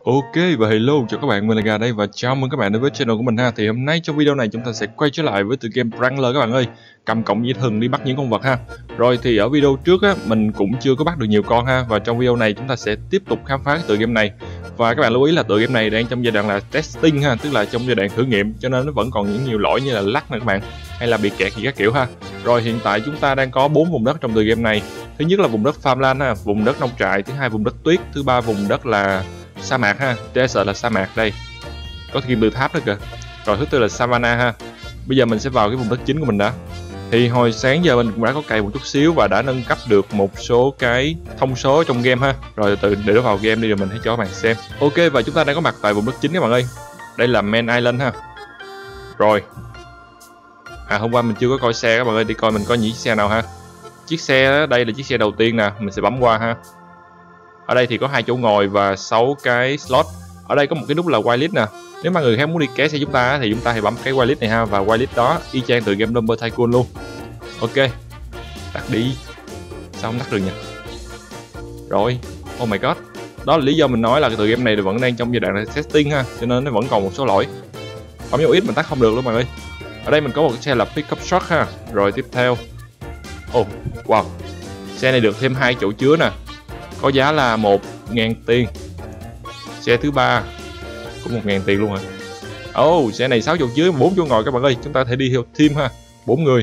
Ok và hello chào các bạn, mình là Gà đây và chào mừng các bạn đến với channel của mình ha. Thì hôm nay trong video này chúng ta sẽ quay trở lại với tựa game Wrangler các bạn ơi. Cầm cọng dây thừng đi bắt những con vật ha. Rồi thì ở video trước á mình cũng chưa có bắt được nhiều con ha, và trong video này chúng ta sẽ tiếp tục khám phá cái tựa game này. Và các bạn lưu ý là tựa game này đang trong giai đoạn là testing ha, tức là trong giai đoạn thử nghiệm, cho nên nó vẫn còn những nhiều lỗi như là lag nè các bạn, hay là bị kẹt gì các kiểu ha. Rồi hiện tại chúng ta đang có 4 vùng đất trong tựa game này. Thứ nhất là vùng đất farmland ha, vùng đất nông trại, thứ hai vùng đất tuyết, thứ ba vùng đất là sa mạc ha, desert là sa mạc đây, có kim tự tháp nữa kìa. Rồi thứ tư là Savannah ha. Bây giờ mình sẽ vào cái vùng đất chính của mình đã. Thì hồi sáng giờ mình cũng đã có cày một chút xíu và đã nâng cấp được một số cái thông số trong game ha. Rồi từ để nó vào game đi rồi mình hãy cho các bạn xem. Ok, và chúng ta đang có mặt tại vùng đất chính các bạn ơi. Đây là Man Island ha. Rồi hôm qua mình chưa có coi xe các bạn ơi, đi coi mình có những chiếc xe nào ha. Chiếc xe đó, đây là chiếc xe đầu tiên nè, mình sẽ bấm qua ha. Ở đây thì có 2 chỗ ngồi và 6 cái slot. Ở đây có một cái nút là whitelist nè. Nếu mà người khác muốn đi ké xe chúng ta thì chúng ta hãy bấm cái whitelist này ha, và whitelist đó y chang từ game Lumber Tycoon luôn. Ok, tắt đi. Sao không tắt được nhỉ? Rồi, oh my god. Đó là lý do mình nói là cái tựa game này vẫn đang trong giai đoạn testing ha, cho nên nó vẫn còn một số lỗi. Bấm dấu X mình tắt không được luôn mọi người. Ở đây mình có một cái xe là pickup truck ha. Rồi tiếp theo, oh wow, xe này được thêm 2 chỗ chứa nè, có giá là 1.000 tiền. Xe thứ ba cũng 1.000 tiền luôn hả? Xe này 6 chỗ chứa 4 chỗ ngồi các bạn ơi, chúng ta có thể đi theo team ha, 4 người.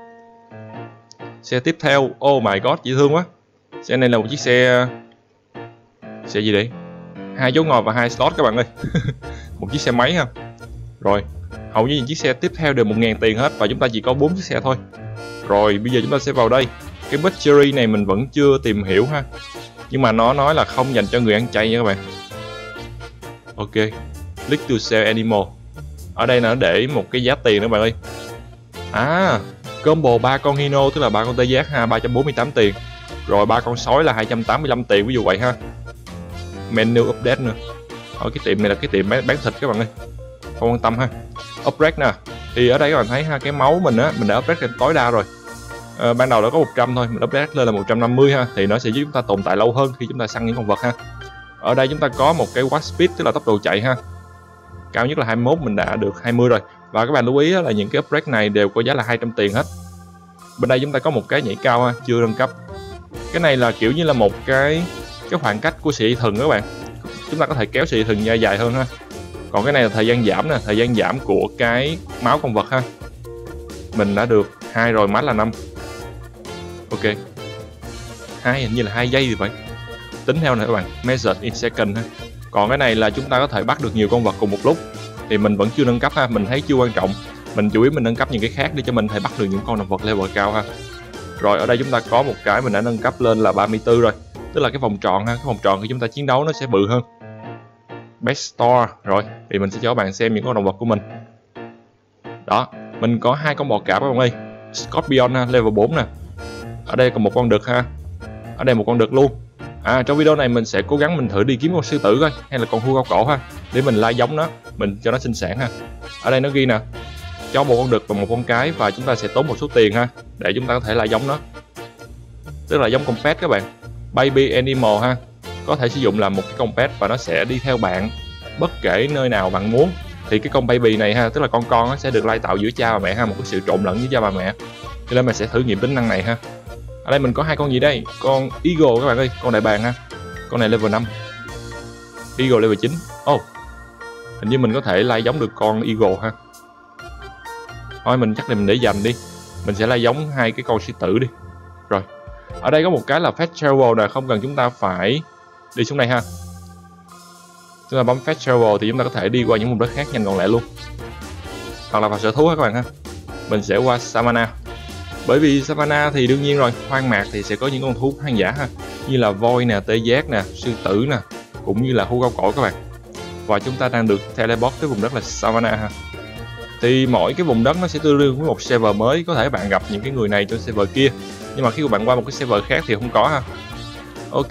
Xe tiếp theo, oh my god, dễ thương quá. Xe này là một chiếc xe gì đấy? 2 chỗ ngồi và 2 slot các bạn ơi. Một chiếc xe máy ha. Rồi, hầu như những chiếc xe tiếp theo đều 1.000 tiền hết và chúng ta chỉ có 4 chiếc xe thôi. Rồi bây giờ chúng ta sẽ vào đây. Cái butchery này mình vẫn chưa tìm hiểu ha, nhưng mà nó nói là không dành cho người ăn chay nha các bạn. Ok, click to sell animal. Ở đây nó để một cái giá tiền nữa bạn ơi. Combo 3 con hino tức là 3 con tê giác ha, 348 tiền. Rồi 3 con sói là 285 tiền, ví dụ vậy ha. Menu update nữa. Cái tiệm này là cái tiệm bán thịt các bạn ơi, không quan tâm ha. Upgrade nè, thì ở đây các bạn thấy ha, cái máu mình á, mình đã upgrade lên tối đa rồi. Ban đầu nó có 100 thôi, mình upgrade lên là 150 ha, thì nó sẽ giúp chúng ta tồn tại lâu hơn khi chúng ta săn những con vật ha. Ở đây chúng ta có một cái warp speed tức là tốc độ chạy ha, cao nhất là 21, mình đã được 20 rồi. Và các bạn lưu ý là những cái upgrade này đều có giá là 200 tiền hết. Bên đây chúng ta có một cái nhảy cao ha, chưa nâng cấp. Cái này là kiểu như là một cái khoảng cách của sợi thừng các bạn, chúng ta có thể kéo sợi thừng ra dài hơn ha. Còn cái này là thời gian giảm nè, thời gian giảm của cái máu con vật ha. Mình đã được 2 rồi, max là 5. Ok, hình như là 2 giây thì phải tính theo này các bạn, measured in second ha. Còn cái này là chúng ta có thể bắt được nhiều con vật cùng một lúc, thì mình vẫn chưa nâng cấp ha, mình thấy chưa quan trọng. Mình chủ yếu mình nâng cấp những cái khác để cho mình thể bắt được những con vật level cao ha. Rồi ở đây chúng ta có một cái mình đã nâng cấp lên là 34 rồi, tức là cái vòng tròn ha, cái vòng tròn khi chúng ta chiến đấu nó sẽ bự hơn. Best store. Rồi thì mình sẽ cho các bạn xem những con động vật của mình. Đó, mình có 2 con bò cạp các bạn ơi, Scorpion ha, level 4 nè. Ở đây còn một con đực ha, ở đây một con đực luôn. Trong video này mình sẽ cố gắng mình thử đi kiếm con sư tử coi, hay là con hươu cao cổ ha, để mình lai giống nó, mình cho nó sinh sản ha. Ở đây nó ghi nè, cho một con đực và một con cái, và chúng ta sẽ tốn một số tiền ha, để chúng ta có thể lai giống nó, tức là giống con pet các bạn, baby animal ha. Có thể sử dụng là một cái con pet và nó sẽ đi theo bạn bất kể nơi nào bạn muốn. Thì cái con baby này ha, tức là con nó sẽ được lai tạo giữa cha và mẹ ha, một cái sự trộn lẫn với cha và mẹ. Cho nên mình sẽ thử nghiệm tính năng này ha. Ở đây mình có 2 con gì đây? Con Eagle các bạn ơi, con đại bàng ha. Con này level 5. Eagle level 9. Hình như mình có thể lai giống được con Eagle ha. Thôi mình chắc là mình để dành đi. Mình sẽ lai giống 2 cái con sư tử đi. Rồi. Ở đây có một cái là fast travel nè, không cần chúng ta phải đi xuống đây ha. Chúng ta bấm fast travel thì chúng ta có thể đi qua những vùng đất khác nhanh gọn lẹ luôn. Hoặc là vào sở thú ha các bạn ha. Mình sẽ qua Savannah. Bởi vì Savannah thì đương nhiên rồi, hoang mạc thì sẽ có những con thú hoang dã ha, như là voi nè, tê giác nè, sư tử nè, cũng như là hươu cao cổ các bạn. Và chúng ta đang được teleport tới vùng đất là Savannah ha. Thì mỗi cái vùng đất nó sẽ tương đương với một server mới, có thể bạn gặp những cái người này trên server kia, nhưng mà khi bạn qua một cái server khác thì không có ha. Ok,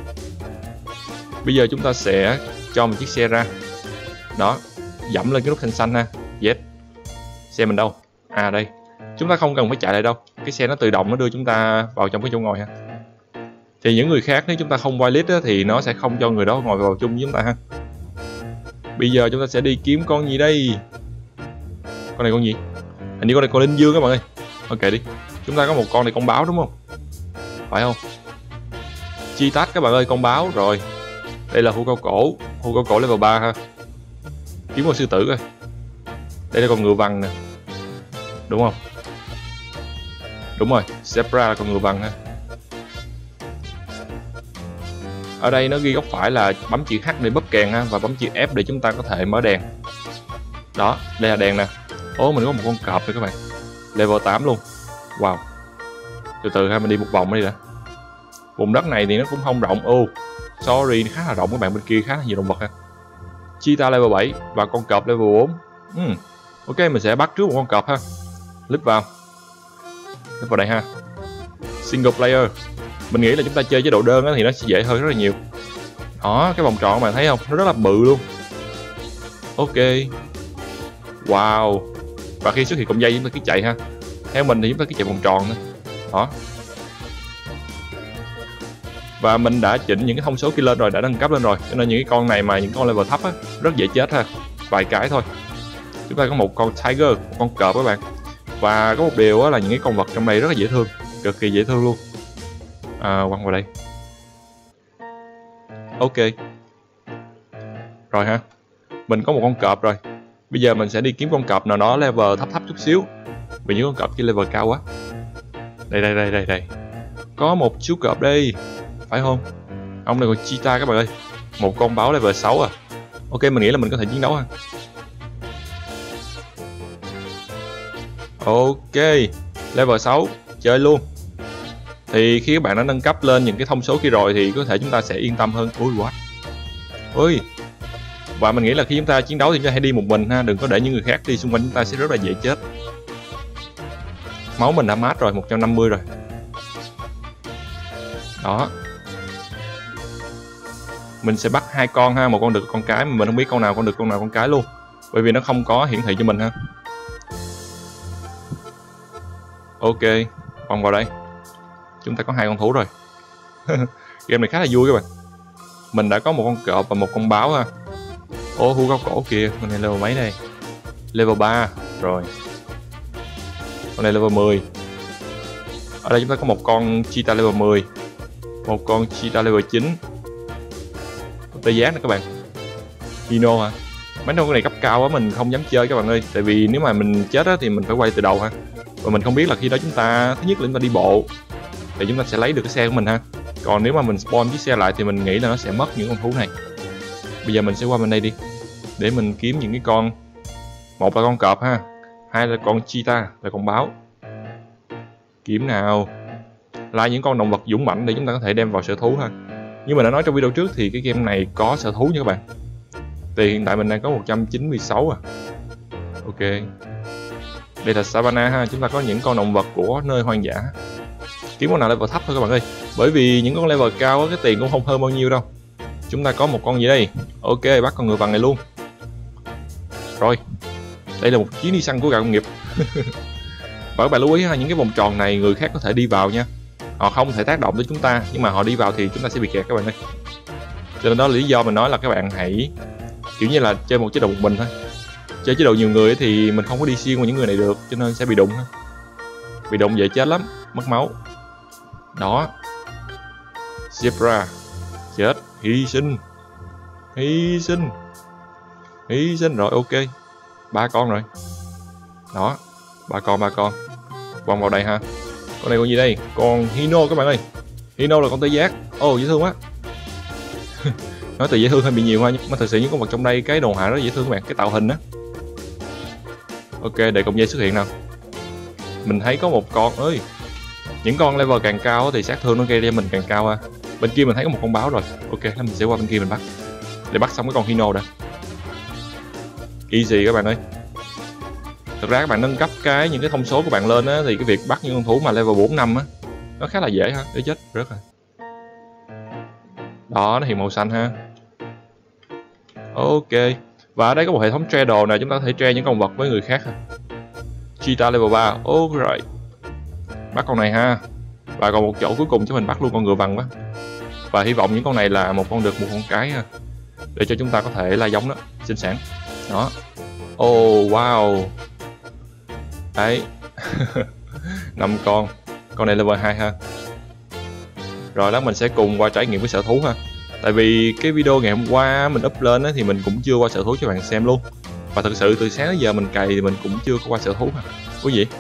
bây giờ chúng ta sẽ cho một chiếc xe ra. Đó, dẫm lên cái nút thanh xanh ha. Yes. Xe mình đâu? Đây. Chúng ta không cần phải chạy lại đâu, cái xe nó tự động nó đưa chúng ta vào trong cái chỗ ngồi ha. Thì những người khác nếu chúng ta không whitelist thì nó sẽ không cho người đó ngồi vào chung với chúng ta ha. Bây giờ chúng ta sẽ đi kiếm con gì đây? Con này con gì? Hình như con này con linh dương các bạn ơi. Ok đi. Chúng ta có một con này con báo đúng không? Phải không? Chi tách các bạn ơi, con báo rồi. Đây là hươu cao cổ. Hươu cao cổ level 3 ha. Kiếm con sư tử coi. Đây là con ngựa vằn nè. Đúng không? Đúng rồi, zebra là con ngựa vằn ha. Ở đây nó ghi góc phải là bấm chữ H để bóp kèn ha, và bấm chữ F để chúng ta có thể mở đèn. Đó, đây là đèn nè. Ố, mình có một con cọp rồi các bạn. Level 8 luôn. Wow. Từ từ ha, mình đi một vòng đi đã. Vùng đất này thì nó cũng không rộng. Ô, sorry, khá là rộng các bạn, bên kia khá là nhiều động vật ha. Cheetah level 7 và con cọp level 4. Ok, mình sẽ bắt trước một con cọp ha. Lít vào đây ha. Single player. Mình nghĩ là chúng ta chơi chế độ đơn thì nó sẽ dễ hơn rất là nhiều. Đó, cái vòng tròn các bạn thấy không? Nó rất là bự luôn. Ok. Wow. Và khi xuất hiện cọng dây chúng ta cứ chạy ha. Theo mình thì chúng ta cứ chạy vòng tròn thôi. Đó. Và mình đã chỉnh những cái thông số kia lên rồi, đã nâng cấp lên rồi. Cho nên những cái con này mà những con level thấp á, rất dễ chết ha. Vài cái thôi. Chúng ta có một con tiger, một con cọp các bạn. Và có một điều á là những cái con vật trong đây rất là dễ thương, cực kỳ dễ thương luôn. Quăng vào đây. Ok. Rồi ha. Mình có một con cọp rồi. Bây giờ mình sẽ đi kiếm con cọp nào đó level thấp chút xíu. Vì những con cọp kia level cao quá. Đây. Có một chú cọp đây. Phải không? Ông này còn cheetah các bạn ơi. Một con báo level 6 à. Ok, mình nghĩ là mình có thể chiến đấu ha. Ok, level 6, chơi luôn. Thì khi các bạn đã nâng cấp lên những cái thông số kia rồi thì có thể chúng ta sẽ yên tâm hơn. Ui what? Ui. Và mình nghĩ là khi chúng ta chiến đấu thì chúng ta hãy đi một mình ha, đừng có để những người khác đi xung quanh, chúng ta sẽ rất là dễ chết. Máu mình đã mát rồi, 150 rồi. Đó. Mình sẽ bắt hai con ha, một con đực con cái mà mình không biết con nào con đực con nào con cái luôn. Bởi vì nó không có hiển thị cho mình ha. Ok, vòng vào đây. Chúng ta có hai con thú rồi. Game này khá là vui các bạn. Mình đã có một con cọp và một con báo ha. Ô, hươu cao cổ kìa, con này level mấy đây? Level 3 rồi. Con này level 10. Ở đây chúng ta có một con cheetah level 10, một con cheetah level 9, con tê giác nữa các bạn. Hino hả? Mấy con này cấp cao quá mình không dám chơi các bạn ơi. Tại vì nếu mà mình chết á, thì mình phải quay từ đầu ha. Và mình không biết là khi đó chúng ta, thứ nhất là chúng ta đi bộ thì chúng ta sẽ lấy được cái xe của mình ha. Còn nếu mà mình spawn chiếc xe lại thì mình nghĩ là nó sẽ mất những con thú này. Bây giờ mình sẽ qua bên đây đi để mình kiếm những cái con. Một là con cọp ha, hai là con cheetah là con báo. Kiếm nào là những con động vật dũng mãnh để chúng ta có thể đem vào sở thú ha. Như mình đã nói trong video trước thì cái game này có sở thú nha các bạn. Thì hiện tại mình đang có 196 à. Ok. Đây là Savannah ha, chúng ta có những con động vật của nơi hoang dã. Kiếm con nào level thấp thôi các bạn ơi. Bởi vì những con level cao á, cái tiền cũng không hơn bao nhiêu đâu. Chúng ta có một con gì đây? Ok, bắt con ngựa vằn này luôn. Rồi. Đây là một chuyến đi săn của gà công nghiệp. Và các bạn lưu ý ha, những cái vòng tròn này người khác có thể đi vào nha. Họ không thể tác động tới chúng ta, nhưng mà họ đi vào thì chúng ta sẽ bị kẹt các bạn ơi. Cho nên đó là lý do mình nói là các bạn hãy kiểu như là chơi một chế độ một mình thôi. Chơi chế độ nhiều người thì mình không có đi xuyên qua những người này được, cho nên sẽ bị đụng ha. Bị đụng dễ chết lắm, mất máu. Đó. Zebra. Chết, hy sinh. Rồi, ok. 3 con rồi. Đó, 3 con. Vòng vào đây ha. Con này con gì đây? Con Hino các bạn ơi. Hino là con tê giác. Ồ, dễ thương quá. Nói từ dễ thương hơi bị nhiều ha, nhưng mà thật sự những con vật trong đây cái đồ họa rất dễ thương các bạn, cái tạo hình á. Ok, để cọng dây xuất hiện nào. Mình thấy có một con ơi. Những con level càng cao thì sát thương nó gây ra mình càng cao ha. Bên kia mình thấy có một con báo rồi. Ok, mình sẽ qua bên kia mình bắt. Để bắt xong cái con Hino đã. Easy các bạn ơi. Thực ra các bạn nâng cấp những cái thông số của bạn lên á, thì cái việc bắt những con thú mà level 4 5 á nó khá là dễ ha, để chết rớt rồi. Đó, nó hiện màu xanh ha. Ok. Và ở đây có một hệ thống trade đồ này, chúng ta có thể trade những con vật với người khác ha. Cheetah level 3. Ok rồi. Bắt con này ha. Và còn một chỗ cuối cùng cho mình bắt luôn con ngựa vằn quá. Và hy vọng những con này là một con đực một con cái ha, để cho chúng ta có thể la giống đó. sinh sản. Đó. Oh wow. Đấy. 5 con. Con này level 2 ha. Rồi lát mình sẽ cùng qua trải nghiệm với sở thú ha. Tại vì cái video ngày hôm qua mình up lên thì mình cũng chưa qua sở thú cho bạn xem luôn. Và thực sự từ sáng đến giờ mình cày thì mình cũng chưa có qua sở thú ha. Quý vị,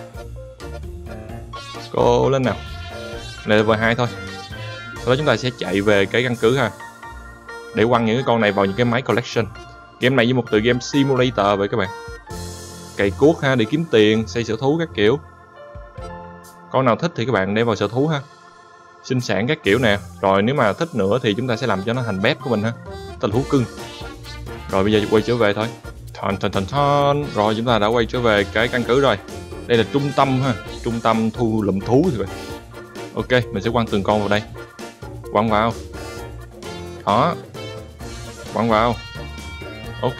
cố lên nào. Level 2 thôi. Sau đó chúng ta sẽ chạy về cái căn cứ ha, để quăng những cái con này vào những cái máy collection. Game này như một tựa game simulator vậy các bạn. Cày cuốc ha, để kiếm tiền, xây sở thú các kiểu. Con nào thích thì các bạn đem vào sở thú ha, sinh sản các kiểu nè. Rồi nếu mà thích nữa thì chúng ta sẽ làm cho nó thành pet của mình ha, tên thú cưng. Rồi bây giờ quay trở về thôi. Rồi chúng ta đã quay trở về cái căn cứ rồi. Đây là trung tâm ha, trung tâm thu lụm thú thì vậy. Ok, mình sẽ quăng từng con vào đây. Quăng vào. Đó. Quăng vào. Ok.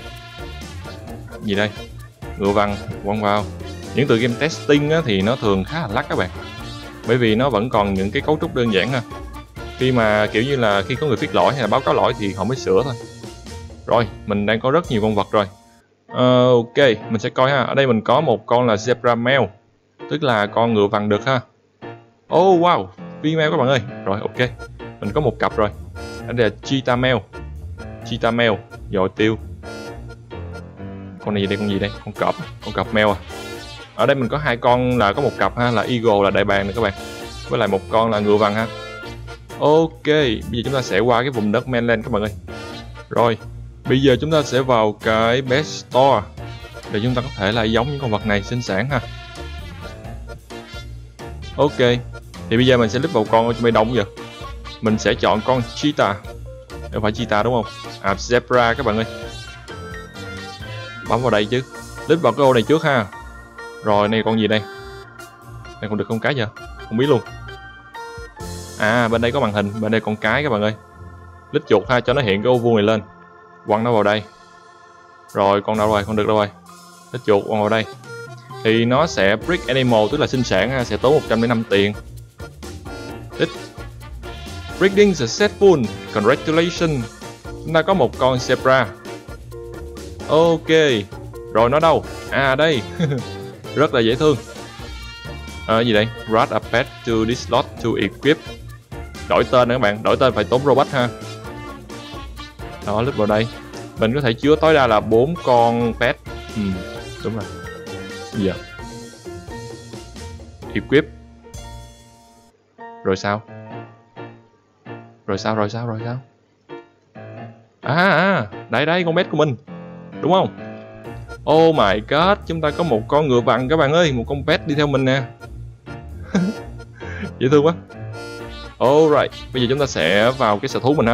Gì đây? Ngựa vằn, quăng vào. Những tựa game testing á, thì nó thường khá là lắc các bạn. Bởi vì nó vẫn còn những cái cấu trúc đơn giản ha. Khi mà kiểu như là khi có người viết lỗi hay là báo cáo lỗi thì họ mới sửa thôi. Rồi, mình đang có rất nhiều con vật rồi. Ok, mình sẽ coi ha. Ở đây mình có một con là Zebra Male, tức là con ngựa vằn được ha. Oh wow, female các bạn ơi. Rồi ok, mình có một cặp rồi. Ở đây là Cheetah Male. Cheetah Male, rồi tiêu. Con này gì đây, con gì đây? Con cọp male à. Ở đây mình có 2 con là có một cặp ha, là Eagle là đại bàng nè các bạn. Với lại một con là ngựa vằn ha. Ok, bây giờ chúng ta sẽ qua cái vùng đất mainland các bạn ơi. Rồi, bây giờ chúng ta sẽ vào cái Best Store để chúng ta có thể là giống những con vật này sinh sản ha. Ok, thì bây giờ mình sẽ lít vào con trong đông giờ. Mình sẽ chọn con Cheetah. Không phải Cheetah đúng không? À, Zebra các bạn ơi. Bấm vào đây chứ. Lít vào cái ô này trước ha. Rồi, này con gì đây? Đây còn được con cái chưa? Không biết luôn. À, bên đây có màn hình, bên đây con cái các bạn ơi. Lít chuột ha, cho nó hiện cái ô vuông này lên. Quăng nó vào đây. Rồi, con đâu rồi? Con được đâu rồi? Lít chuột quăng vào đây. Thì nó sẽ breed animal, tức là sinh sản ha, sẽ tốn 105 tiền. Lít. Breeding successful. Congratulations. Chúng ta có một con zebra. Ok. Rồi nó đâu? À đây. Rất là dễ thương. Gì đây? Rad a pet to this slot to equip. Đổi tên nữa các bạn, đổi tên phải tốn robot ha. Đó, lít vào đây. Mình có thể chứa tối đa là 4 con pet. Đúng rồi. Bây giờ equip. Rồi sao? Đây con pet của mình. Đúng không? Oh my god, chúng ta có một con ngựa vằn các bạn ơi, một con pet đi theo mình nè. Dễ thương quá. Alright, bây giờ chúng ta sẽ vào cái sở thú mình ha.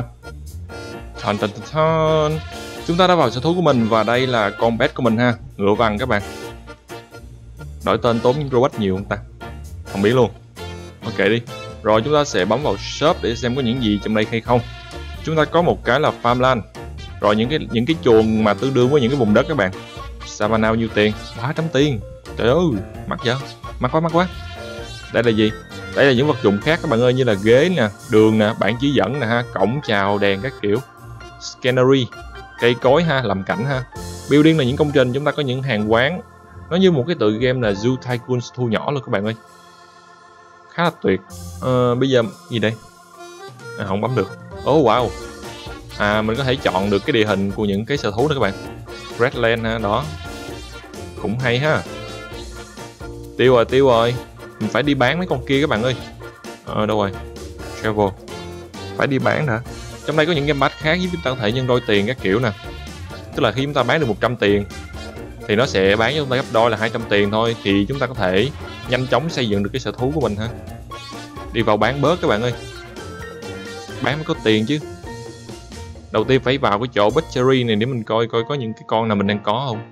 Chúng ta đã vào sở thú của mình và đây là con pet của mình ha, ngựa vằn các bạn. Đổi tên tốn robot nhiều không ta? Không biết luôn. Ok đi. Rồi chúng ta sẽ bấm vào shop để xem có những gì trong đây hay không. Chúng ta có một cái là farmland. Rồi những cái chuồng mà tương đương với những cái vùng đất các bạn. Savannah nhiêu tiền? 300 tiền. Trời ơi, mắc vậy? Mắc quá. Đây là gì? Đây là những vật dụng khác các bạn ơi, như là ghế nè, đường nè, bảng chỉ dẫn nè ha, cổng chào, đèn các kiểu. Scannery, cây cối ha, làm cảnh ha. Building là những công trình, chúng ta có những hàng quán. Nó như một cái tựa game là Zoo Tycoon thu nhỏ luôn các bạn ơi. Khá là tuyệt. Bây giờ gì đây? Không bấm được. Oh wow. Mình có thể chọn được cái địa hình của những cái sở thú đó các bạn. Redland ha, đó. Cũng hay ha. Tiêu rồi. Mình phải đi bán mấy con kia các bạn ơi. Đâu rồi? Travel. Phải đi bán hả? Trong đây có những game bát khác giúp chúng ta có thể nhân đôi tiền các kiểu nè. Tức là khi chúng ta bán được 100 tiền thì nó sẽ bán cho chúng ta gấp đôi là 200 tiền thôi. Thì chúng ta có thể nhanh chóng xây dựng được cái sở thú của mình ha. Đi vào bán bớt các bạn ơi. Bán mới có tiền chứ. Đầu tiên phải vào cái chỗ butchery này để mình coi có những cái con nào mình đang có không.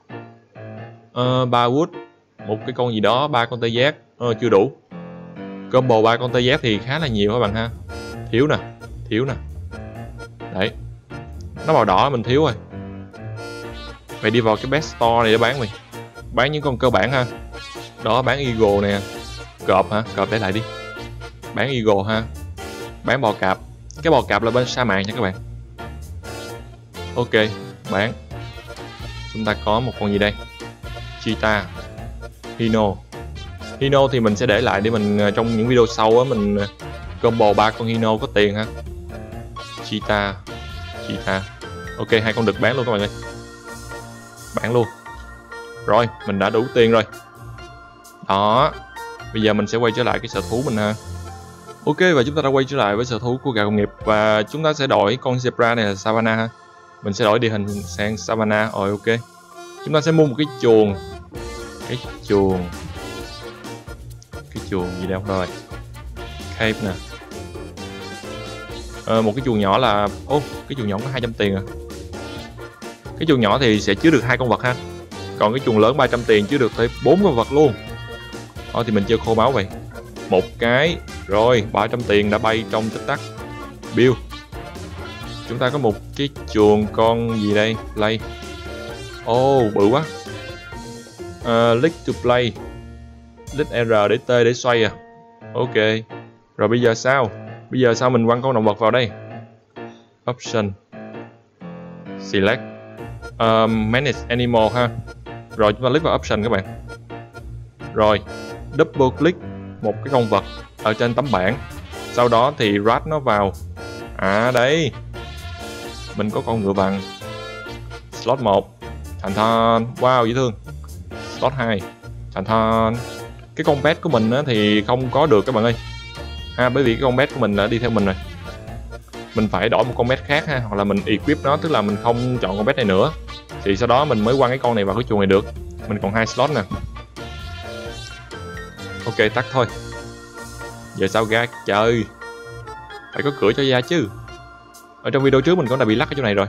3 wood, một cái con gì đó, 3 con tê giác. Chưa đủ. Combo 3 con tê giác thì khá là nhiều các bạn ha. Thiếu nè. Đấy. Nó màu đỏ mình thiếu rồi. Phải đi vào cái best store này để bán mình. Bán những con cơ bản ha. Đó, bán eagle nè. Cọp hả? Cọp để lại đi. Bán eagle ha. Bán bò cạp. Cái bò cạp là bên sa mạc nha các bạn. Ok, bán. Chúng ta có một con gì đây? Cheetah, Hino. Hino thì mình sẽ để lại để mình trong những video sau á, mình combo 3 con Hino có tiền ha. Cheetah. Ok, 2 con đực bán luôn các bạn ơi. Bán luôn. Rồi, mình đã đủ tiền rồi. Đó. Bây giờ mình sẽ quay trở lại cái sở thú mình ha. Ok, và chúng ta đã quay trở lại với sở thú của gà công nghiệp. Và chúng ta sẽ đổi con zebra này là Savannah ha. Mình sẽ đổi địa hình sang Savannah. Rồi ok. Chúng ta sẽ mua một cái chuồng. Cái chuồng gì đâu rồi. Cave nè. Một cái chuồng nhỏ là... cái chuồng nhỏ có 200 tiền à. Cái chuồng nhỏ thì sẽ chứa được 2 con vật ha. Còn cái chuồng lớn 300 tiền chứa được tới 4 con vật luôn. Thôi thì mình chơi khô máu vậy. Một cái. Rồi 300 tiền đã bay trong tích tắc. Build. Chúng ta có một cái chuồng con gì đây? Play. Bự quá. Click to play. Click R để T để xoay à. Ok. Rồi bây giờ sao? Bây giờ sao mình quăng con động vật vào đây? Option. Select. Manage animal ha. Rồi chúng ta click vào option các bạn. Rồi double click một cái con vật ở trên tấm bảng. Sau đó thì drag nó vào. Đấy. Mình có con ngựa vàng. Slot 1. Thành thon. Wow dễ thương. Slot 2. Thành thon. Cái con pet của mình á, thì không có được các bạn ơi. Bởi vì cái con pet của mình đã đi theo mình rồi. Mình phải đổi một con pet khác ha. Hoặc là mình equip nó, tức là mình không chọn con pet này nữa. Thì sau đó mình mới quăng cái con này vào cái chuồng này được. Mình còn 2 slot nè. Ok, tắt thôi. Giờ sao ra trời. Phải có cửa cho ra chứ. Ở trong video trước mình cũng đã bị lắc ở chỗ này rồi.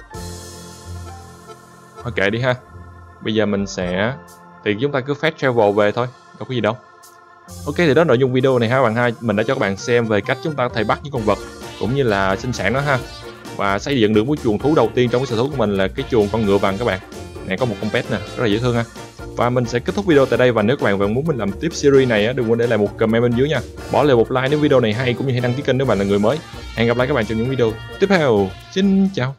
Thôi kệ đi ha. Bây giờ mình sẽ... thì chúng ta cứ fast travel về thôi. Đâu có gì đâu. Ok, thì đó là nội dung video này ha bạn ha. Mình đã cho các bạn xem về cách chúng ta có thể bắt những con vật cũng như là sinh sản nó ha. Và xây dựng được một chuồng thú đầu tiên trong cái sở thú của mình là cái chuồng con ngựa vàng các bạn. Này có một con pet nè, rất là dễ thương ha. Và mình sẽ kết thúc video tại đây, và nếu các bạn vẫn muốn mình làm tiếp series này á, đừng quên để lại một comment bên dưới nha. Bỏ lại một like nếu video này hay, cũng như hãy đăng ký kênh nếu bạn là người mới. Hẹn gặp lại các bạn trong những video tiếp theo. Xin chào.